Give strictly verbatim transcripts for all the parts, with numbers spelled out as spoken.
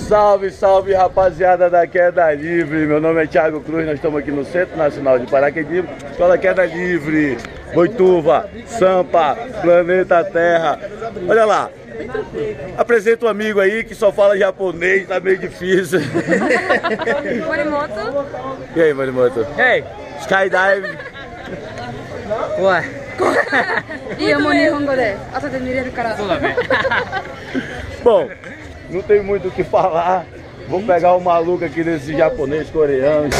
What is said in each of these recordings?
Salve, salve, rapaziada da Queda Livre. Meu nome é Thiago Cruz, nós estamos aqui no Centro Nacional de Paraquedismo, Escola Queda Livre, Boituva, Sampa, Planeta Terra. Olha lá, apresenta um amigo aí que só fala japonês, tá meio difícil. Morimoto. E aí, Morimoto? Hey! Skydive. Ué. いいよ、もう日本語で後で見れるから。 Bom, não tem muito o que falar. Vou pegar o maluco aqui desse japonês coreano.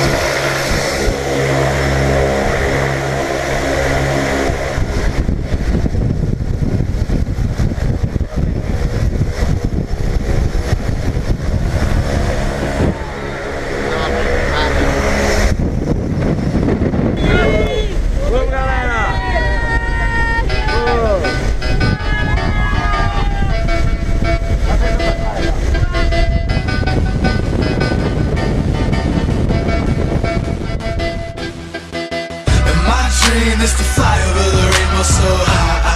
Vamos, galera! Dream is to fly over the rainbow so high.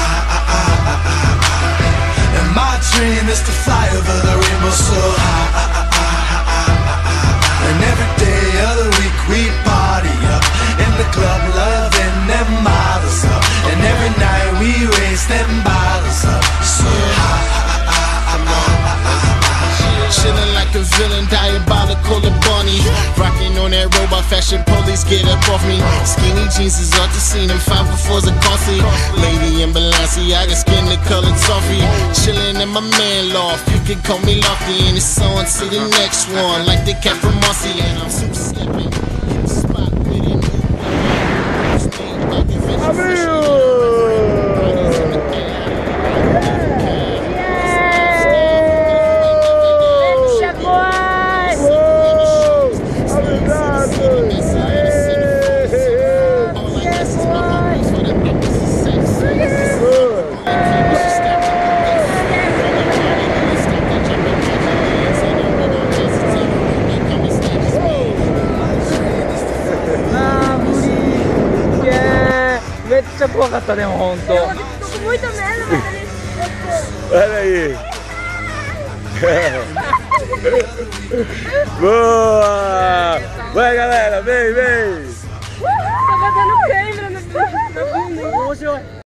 And my dream is to fly over the rainbow so high. And every day of the week we party up in the club, loving them models up. And every night we raise them bottles up so high. Chillin' like a villain, diabolical and bunny. Rocking on that robot fashion, police get up off me. Skinny jeans is off the scene, and five for fours are costly. Lady in Balenciaga, skin the color toffee. Chillin' in my man loft, you can call me Lofty. And it's on to the next one, like the cat from Mossy. And I'm super slippin', hit the spot with it. Muito mesmo. Olha aí. Boa! Vai, galera, vem, vem! Tá batendo câimbra no bunda.